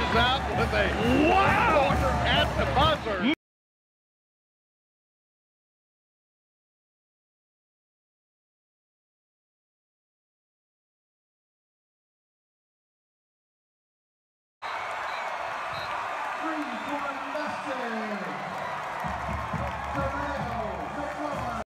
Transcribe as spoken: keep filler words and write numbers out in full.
comes out with a wow corner at the buzzer. Three for Lester.